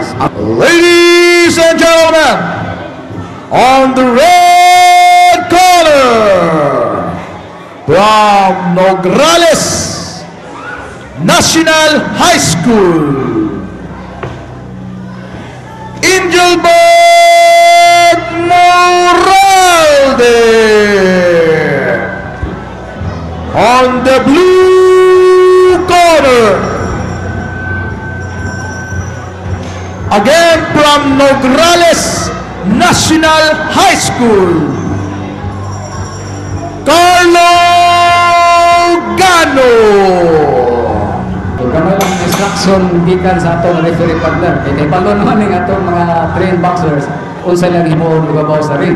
High School. Ladies and gentlemen, on the red corner, from Nograles National High School, Angelbert Moralde. On the blue corner, again from Nograles National High School, Carlo Gano. Kamo lang instruction gikan sa atong referee partner. Kay palo naman ning atong mga trained boxers unsa lang himo lugabaw sa ring.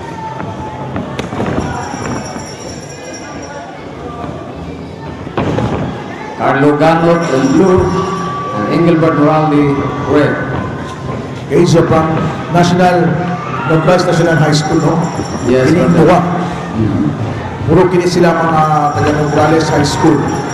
Carlo Gano in blue and Angelbert Moralde red. Okay, so from Nograles National High School, no? Yes, Kini duwa. Puro kini sila mga taga Nograles High School.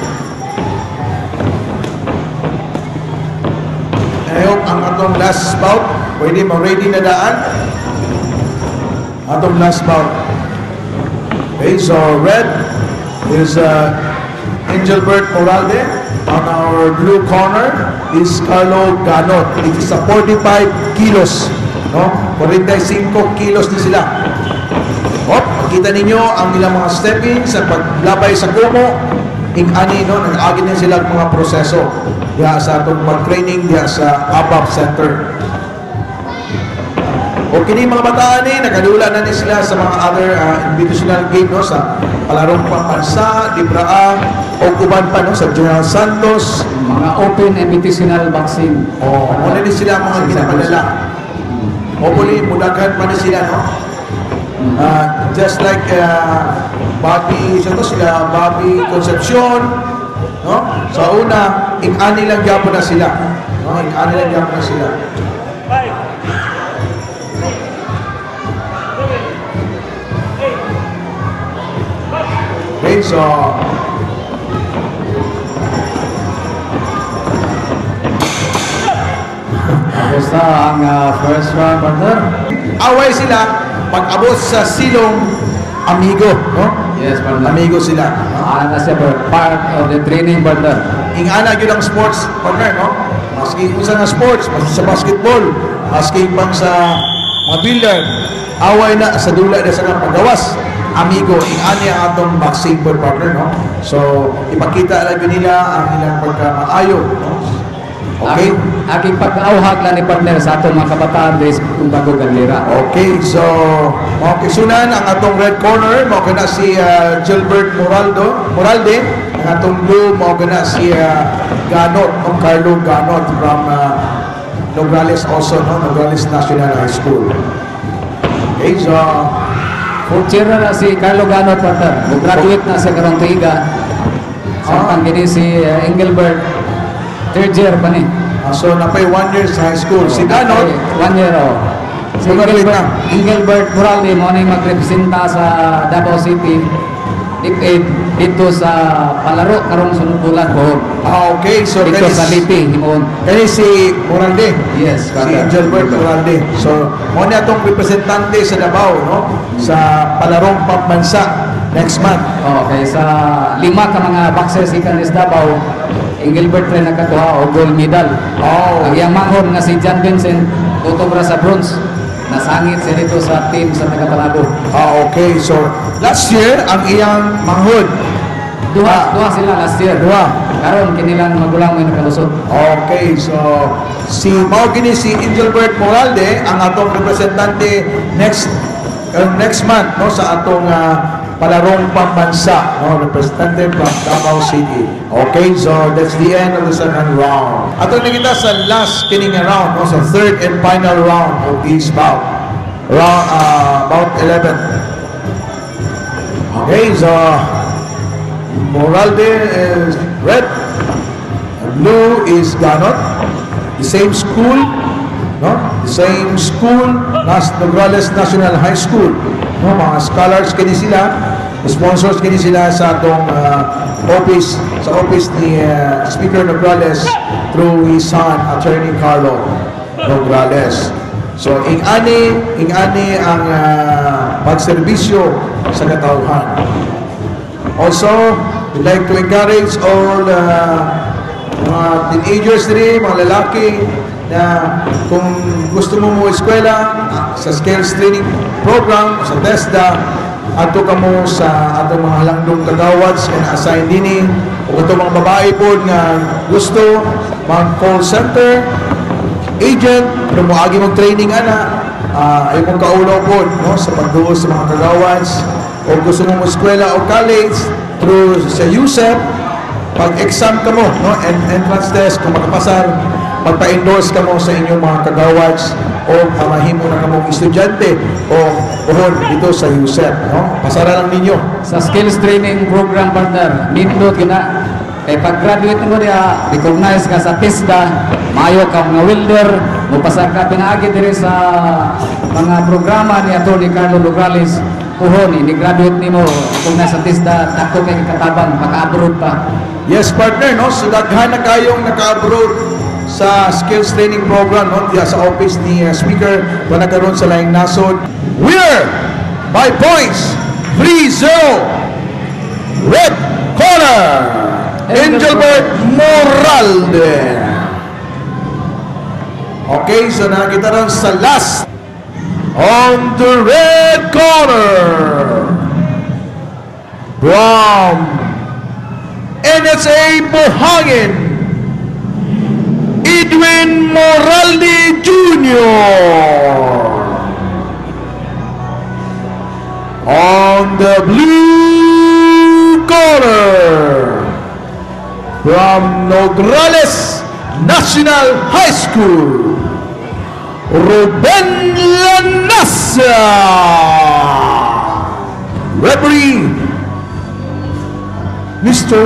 Ngayon, ang atong last bout, pwede ma-ready na daan. Atong last bout. Okay, so red is Angelbert Moralde. On our blue corner is Carlo Gano. It is a 45 kilos. No? 45 kilos din sila. Makita ninyo ang ilang mga stepping sa paglabay sa kumo. Ing-ani, no? Nag-agin din sila mga proseso diya sa itong mag-training diya sa ABAP Center. O kini mga bataan nakadula na din sila sa mga other invitational game, no? Sa palarong pambansa, Libraang, o uban pa, no? Sa General Santos. Mga open invitational boxing. Muna din sila mga ginapadala. Hopefully, mudaghan pa din sila, no? Just like Bobby Concepcion, no? Sa una, ing-ani lang gyapon na sila, no? Ing-ani lang gyapon na sila. Okay, so Tapos na ang first round, partner. away sila pag-abot sa silong amigo, no? Yes, partner. Amigo sila. Na siya part of the training, partner. Ing-ana yun ang sports partner, no? Maski isa na sports, maski sa basketball, maski pang sa mga billiard, away na sa dula na sa paggawas. Amigo, ing-ani ang atong boxing partner, no? So, ipakita lang nila ang ilang pagkamaayo, no? Okay? Aking pag-auhag lang ni partner sa atong mga kabataan days kung bago galera. Okay, so makisunan ang atong red corner, mao kana si Gilbert Moralde, ang atong blue mao kana si Ganot, Carlo Ganot from Nograles also, no? Nograles National High School. Okay, so Futsira na si Carlo Gano, partner. Graduate na sa karong tuiga. Samtang gini si Angelbert, third year pa ni. so napay 1 year sa high school. Si Ganot, 1 year, oh. Si Angelbert Moralde, mo na yung magrepresenta sa Davao City. Dito sa palaro, karong sunod bulan po. okay, so Dito sa Lipi, himon. kani si Moralde. Yes, Si Gilbert Moralde. So, mo na itong representante sa Davao, no? Sa palarong pambansa next month. Okay, sa 5 ka mga boxers ikan is Davao, Angelbert rin nakakuha o gold medal. Ang iyang manghon nga si John Vincent, utobra sa bronze. Nasangit siya dito sa team sa Tagapanado. Okay. So, last year, ang iyang manghod. Duha sila last year. Karon kinilang magulang may nakalusot. Okay. So, si Angelbert Moralde, ang atong representante next month, no? Sa atong palarong pambansa, no? Representative from Davao City. Okay, so that's the end of the second round. Ato na kita sa last kining round, no? Sa third and final round of this bout. Bout 11. Okay, so Moralde is red, blue is Ganot. The same school, no? The same school, Nograles National High School. No, mga scholars kini sila, sponsors kini sila sa atong office ni Speaker Nograles through his son, Attorney Carlo. Nograles. So, ingani ang pagserbisyo sa katauhan. Also, we'd like to encourage all mga teenagers din, mga lalaki, na kung gusto mo eskwela sa skills training program sa TESDA, ato ka mo sa ato mga halangdong kagawads and assign dining o ato mga babae po nga gusto mga call center agent pero mo agi mag training ay mong kaulaw po no, sa pagduo sa mga kagawads o gusto mo eskwela o college through sa USEP, pag-exam ka mo no, and entrance test kung makapasar, magpa-endorse ka mo sa inyong mga kagawads o mahimo na ka mong estudyante o uhon dito sa USEP. No? Pasara lang ninyo. Sa skills training program, partner, nindot gina. Pag-graduate mo niya, recognize ka sa TESDA, mayo ka mga welder, mupasar ka pinaagi diri sa mga programa ni Atty. Carlo Nograles, uhon, ni-graduate ni mo, recognize sa TESDA, dako kay katabang, maka-abroad pa. Yes, partner, no? So, daghan na kayong naka-abroad sa skills training program no, diya sa office ni speaker na nagkaroon sa laing nasod. Winner by points 3-0 red corner Engelbert Moralde. Okay, so nakita rin sa last on the red corner from NSA Buhangin, Edwin Moralde Jr. On the blue corner from Nograles National High School, Ruben Lanasa. Referee, Mr.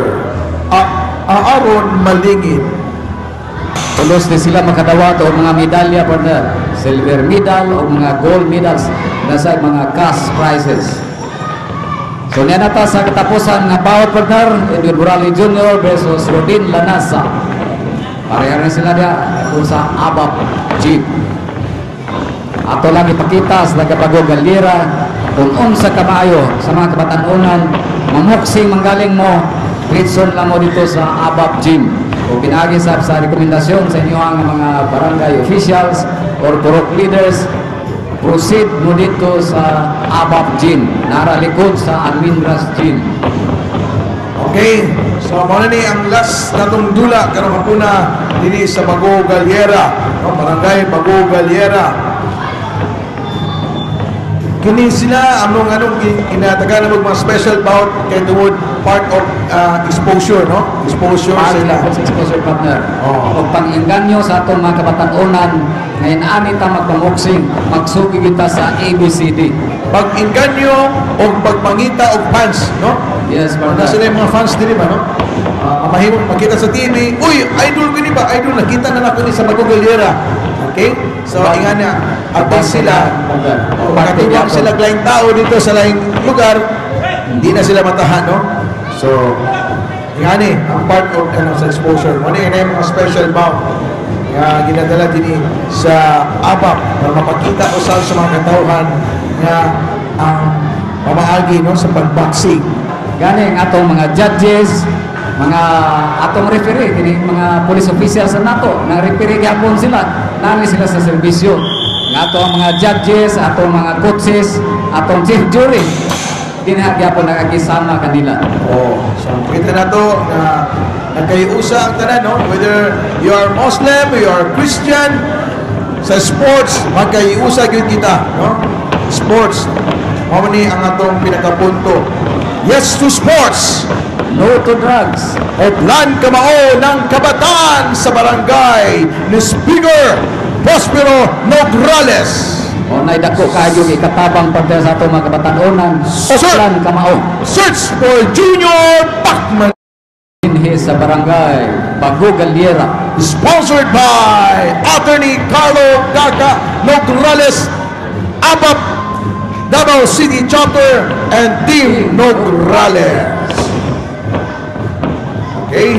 Aaron Malingin. Tulos din sila makadawat o mga medalya, partner. Silver medal o mga gold medals na sa mga cash prizes. So niya nata sa katapusan ng bawat partner, Edwin Moralde Jr. versus Rodin Lanasa. Pareha rin sila niya kung sa ABAP Jeep. Ato lang ipakita sa nagabago galera kung unsa kamayo sa mga kabatanunan, mamuksing manggaling mo, Ritson lang mo dito sa ABAP Gym. O pinagi sa rekomendasyon sa inyo ang mga barangay officials or purok leaders, proceed mo dito sa ABAP Gym, naralikod sa Almindras Gym. Okay, so muna ni ang last natong dula karong hapuna dili sa Bago Galiera, no, barangay Bago Galiera. Kini sila among inataga na mga special bout kay tungod part of exposure, no? Exposure sila sa exposure, partner. O pang-inganyo sa atong mga kabatanunan, ngayon ani ta magpamuksing, magsugi kita sa ABCD. Pag-inganyo o pagpangita o fans, no? Yes, partner. Sila yung mga fans din ba, no? Mahimong makita sa TV, uy, idol ko ni ba? Idol, nakita na ako ni sa Bago Galiera. Okay? So, ingan na, abang sila, kung makatibang sila laing tao dito sa laing lugar, hindi na sila matahan, no? So, ingan ang part of sa exposure. Ano yung mga special bout na ginadala din sa ABAP para mapakita ko sa mga katauhan na ang pamaagi, no, sa pagboxing. Gani ang atong mga judges, mga atong referee, kini mga police officials sa nato, nang referee gyapon sila, nani sila sa serbisyo. Nga ato ang mga judges, atong mga coaches, atong chief jury, dinha gyapon nakakisama kanila. So kita na to na nagkayusa ang tanan, no? Whether you are Muslim, you are Christian, sa sports magkayusa gyud kita, no? Sports, mao ni ang atong pinakapunto. Yes to sports, no to drugs. O plan kamao ng kabataan sa barangay ni Speaker Prospero Nograles. O naidako kayo ikatabang partner sa atong mga kabatanunan. O plan kamao. Search for Junior Pacman. Dinhi sa barangay Bago Galiera. Sponsored by Atty. Carlo Gaga Nograles, ABAP Davao City Chapter and Team Nograles. Okay.